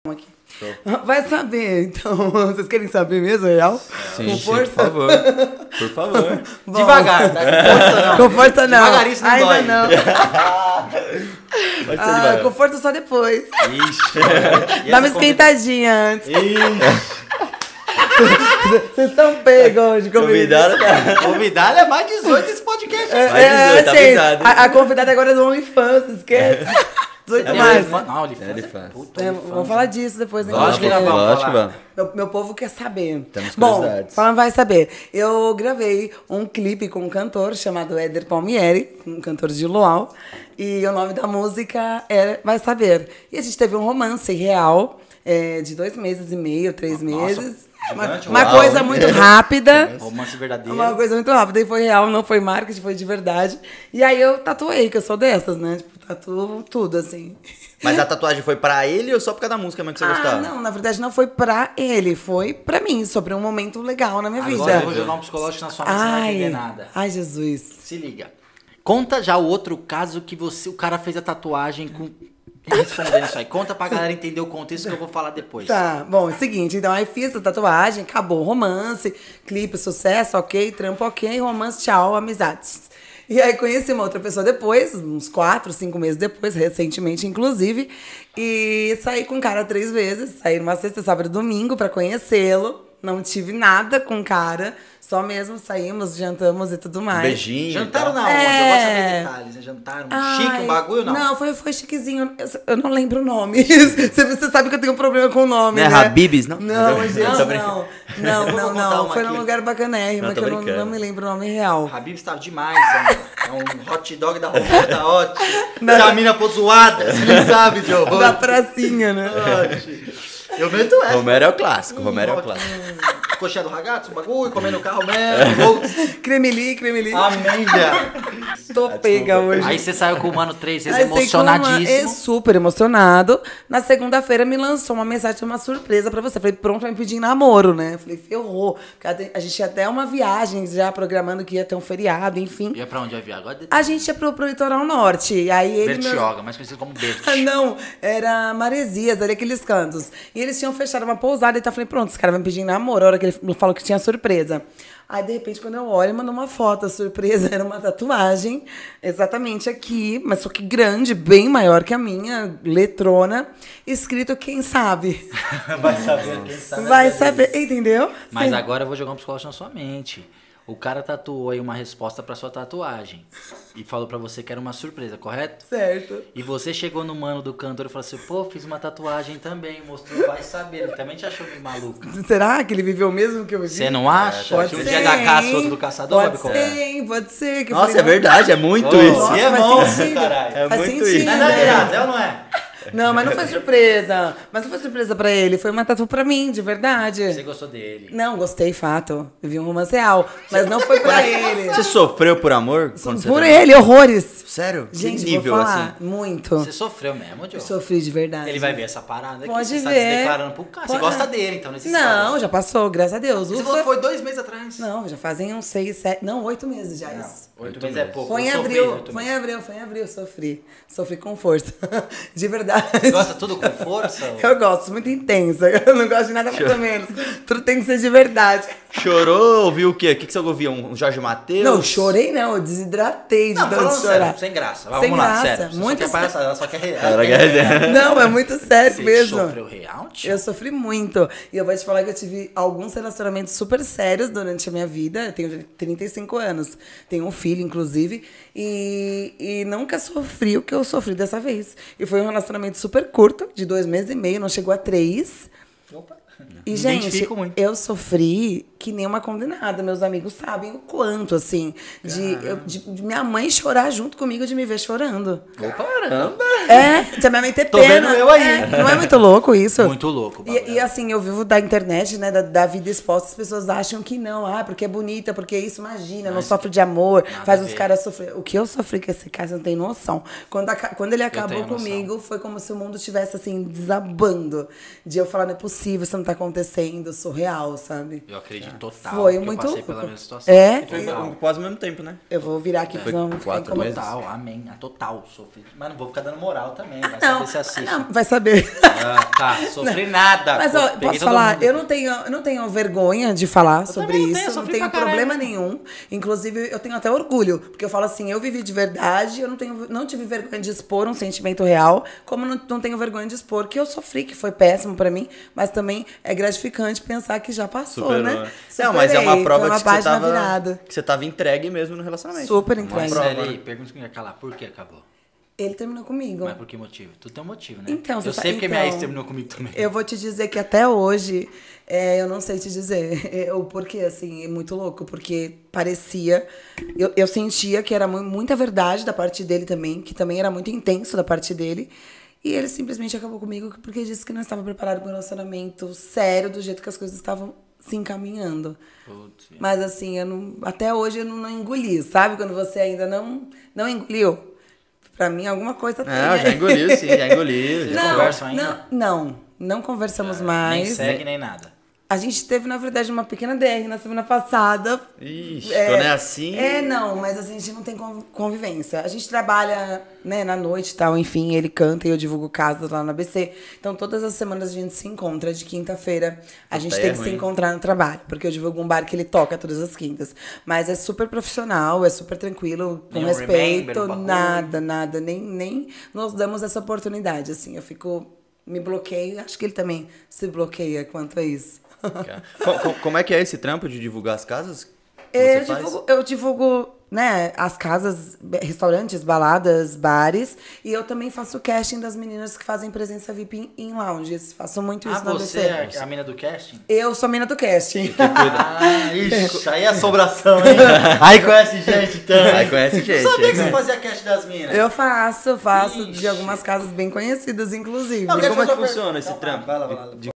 aqui. Vai saber, então. Vocês querem saber mesmo, real? Sim, com força? por favor. Por favor. Devagar, tá? Com força não. Com força não. Devagarinho, não ainda dói. não. Pode ser devagar. Com força só depois. Ixi. Dá uma esquentadinha antes. Vocês estão pegos hoje comigo. Convidado é mais 18 esse podcast. Mais 18, tá gente, avisado. a convidada agora é do OnlyFans, esquece. 18 mais. Não, ele faz. Vamos falar disso depois. Lógico que porque vamos Lógico que falar. vamos. Meu povo quer saber. Temos Bom, curiosidades. falando vai saber. Eu gravei um clipe com um cantor chamado Éder Palmieri, um cantor de Luau. E o nome da música é Vai Saber. E a gente teve um romance real de 2 meses e meio, 3 meses. gigante, Uma uau. coisa muito rápida. Romance verdadeiro. Uma coisa muito rápida. E foi real, não foi marketing, foi de verdade. E aí eu tatuei, que eu sou dessas, né? Tipo, tatuo tudo, assim. Mas a tatuagem foi pra ele ou só por causa da música mesmo que você gostava? Não, na verdade não foi pra ele, foi pra mim, sobre um momento legal na minha Agora vida. eu vou jogar um psicológico na sua mente, você não vai entender nada. Ai, Jesus. Se liga. Conta já o outro caso que o cara fez a tatuagem com... Respondendo isso aí. Conta pra galera entender o contexto que eu vou falar depois. Tá, bom, é o seguinte, então aí fiz a tatuagem, acabou o romance, clipe, sucesso, ok, trampo, ok, romance, tchau, amizades. E aí conheci uma outra pessoa depois, uns 4, 5 meses depois, recentemente inclusive, e saí com o cara 3 vezes, saí numa sexta, sábado e domingo pra conhecê-lo, não tive nada com o cara, só mesmo saímos, jantamos e tudo mais. Beijinho. Jantaram tá? na onde? Eu gosto de saber detalhes, né? Jantaram chique, um bagulho não? Não, foi chiquezinho. Eu não lembro o nome. Você sabe que eu tenho um problema com o nome, Não é né? Habib's, não? Não, gente, Tô brincando. não. Vou contar uma Foi aqui. num lugar bacanérrimo, Não, tô que eu não brincando. me lembro o nome real. Habib estava demais, é um hot dog da Romana, tá ótimo. Essa mina pozoada, você nem sabe de horror. Da pracinha, né? Eu meto essa. Romero é o clássico, Romero é o clássico. Coxinha do ragazzo, bagulho, comendo carro mesmo. Cremeli. Amém, já. Tô pega hoje. Aí você saiu com o Mano 3 vezes Aí sei que uma- emocionadíssimo. super emocionado. Na segunda-feira me lançou uma mensagem, uma surpresa pra você. Falei, pronto, vai me pedir namoro, né? Falei, ferrou. A gente tinha até uma viagem já programando que ia ter um feriado, enfim. Ia pra onde ia vir agora? A gente ia pro litoral norte. E aí ele. Bertioga, mais conhecido como Bert. Ah, não, era Maresias, ali aqueles cantos. E eles tinham fechado uma pousada e tá falei, pronto, esse cara vai me pedir namoro. A hora que ele falou que tinha surpresa. Aí, de repente, quando eu olho, mandou uma foto. A surpresa era uma tatuagem, exatamente aqui, mas só que grande, bem maior que a minha, letrona, escrito quem sabe. Vai saber quem sabe. Vai saber, entendeu? Mas Sim. agora eu vou jogar um psicológico na sua mente. O cara tatuou aí uma resposta pra sua tatuagem. E falou pra você que era uma surpresa, correto? Certo. E você chegou no mano do cantor e falou assim, pô, fiz uma tatuagem também, mostrou, vai saber. Ele também te achou meio maluco. Será que ele viveu o mesmo que eu vivi? Você não acha? Pode Que um ser, dia da caça, hein? outro do caçador, Pode Babi? ser, hein? Pode ser. Que eu Nossa, falei, é verdade, é muito Ô, isso. você é faz monstro, sentido. caralho. É Faz muito sentido, isso. Não é né? verdade, é ou não é? Não, mas não foi surpresa. Mas não foi surpresa pra ele. Foi uma tatu pra mim, de verdade. Você gostou dele. Não, gostei, fato. Eu vi um romance real. Mas não foi pra ele. Você sofreu por amor? quando você Por tá- ele, horrores. Sério? Gente, que nível vou falar. assim? Muito. Você sofreu mesmo, Diogo? Eu sofri de verdade. Ele vai ver essa parada aqui, Pode você está ver. se declarando pro cara. Você Pode- gosta dele, então, nesse Não, já passou, graças a Deus. Você Ufa. falou que foi 2 meses atrás. Não, já fazem uns 6, 7... Não, 8 meses já isso. 8 meses é pouco. Foi em Eu sofri abril, 8 foi em meses. abril, foi em abril, sofri. Sofri com força. De verdade. Você gosta tudo com força? Eu gosto, muito intensa. Eu não gosto de nada mais ou menos. Tudo tem que ser de verdade. Chorou, ouviu o quê? O que você ouviu? Um Jorge Mateus? Não, chorei não, eu desidratei de Não, tanto falando chorar. sério, sem graça. Sem Vamos lá, graça, sério. Você muito só quer palhaçada, ela só quer real. Ela quer dizer- Não, é muito sério Você mesmo. sofreu real, tio? Eu sofri muito. E eu vou te falar que eu tive alguns relacionamentos super sérios durante a minha vida. Eu tenho 35 anos. Tenho um filho, inclusive. E nunca sofri o que eu sofri dessa vez. E foi um relacionamento super curto, de 2 meses e meio, não chegou a 3. Opa. E, Me gente, identifico muito. eu sofri que nem uma condenada. Meus amigos sabem o quanto, assim, de minha mãe chorar junto comigo, de me ver chorando. Opa, caramba! É, de a minha mãe ter Tô pena. vendo eu aí. É, não é muito louco isso? Muito louco. o bagulho. E assim, eu vivo da internet, né, da vida exposta, as pessoas acham que não, porque é bonita, porque isso, imagina, não sofre de amor, faz a os ver. caras sofrer. O que eu sofri com esse cara, você não tem noção. Quando ele acabou tenho noção. comigo, foi como se o mundo estivesse, assim, desabando. De eu falar, não é possível, você não tá acontecendo, surreal, sabe? Eu acredito total. Foi que muito eu passei louco. pela mesma situação. É? Foi Total. quase ao mesmo tempo, né? Eu vou virar aqui, Foi não vou ficar 4 meses. incomodada. Total, amém. Total, sofri. Mas não vou ficar dando moral também. Vai Não, saber se assiste. não, vai saber. Ah, tá, sofri nada. Mas Pô, ó, peguei posso todo falar, mundo. eu não tenho vergonha de falar sobre também não tenho, isso, não sofri tenho pra caralho. problema nenhum. Inclusive, eu tenho até orgulho, porque eu falo assim, eu vivi de verdade, eu não tive vergonha de expor um sentimento real, como não tenho vergonha de expor que eu sofri, que foi péssimo pra mim, mas também é gratificante pensar que já passou, Superou, né? né? Não, mas é uma Superei, prova foi uma que você página tava, virada. que você tava entregue mesmo no relacionamento. Super Uma entregue. prova, Marcele, né? pergunta que ia calar. Por que acabou? Ele terminou comigo. Mas por que motivo? Tu tem um motivo, né? Então, eu você sei porque minha ex então, terminou comigo também. Eu vou te dizer que até hoje, eu não sei te dizer o porquê, assim, é muito louco, porque parecia, eu sentia que era muita verdade da parte dele também, que também era muito intenso da parte dele, e ele simplesmente acabou comigo porque disse que não estava preparado para um relacionamento sério, do jeito que as coisas estavam se encaminhando. Putz, Mas assim, até hoje eu não engoli, sabe? Quando você ainda não engoliu. Pra mim, alguma coisa tem. Não, já engoliu, sim, já engoliu. Vocês Já. conversam ainda? Não conversamos mais. Nem segue, nem nada. A gente teve, na verdade, uma pequena DR na semana passada. Ixi, quando é assim... Não, mas assim, a gente não tem convivência. A gente trabalha, né, na noite e tal, enfim, ele canta e eu divulgo casas lá no ABC. Então, todas as semanas a gente se encontra. De quinta-feira, a gente tem que se encontrar no trabalho, porque eu divulgo um bar que ele toca todas as quintas. Mas é super profissional, é super tranquilo, com Nenhum respeito, remember, um bagulho. nada, nem nos damos essa oportunidade, assim. Eu me bloqueio, acho que ele também se bloqueia quanto a isso. Como é que é esse trampo de divulgar as casas? que Eu você faz? divulgo, né, as casas, restaurantes, baladas, bares. E eu também faço o casting das meninas que fazem presença VIP em lounges. Faço muito isso Ah, na você ABC. é a mina do casting? Eu sou a mina do casting. Ah, isso aí é assombração, hein? Aí conhece gente também. Aí conhece gente. Eu sabia que né? você fazia casting das minas. Eu faço Ixi. de algumas casas bem conhecidas, inclusive. Não, E quero como é que fazer uma funciona pergunta. esse trampo? Vai lá.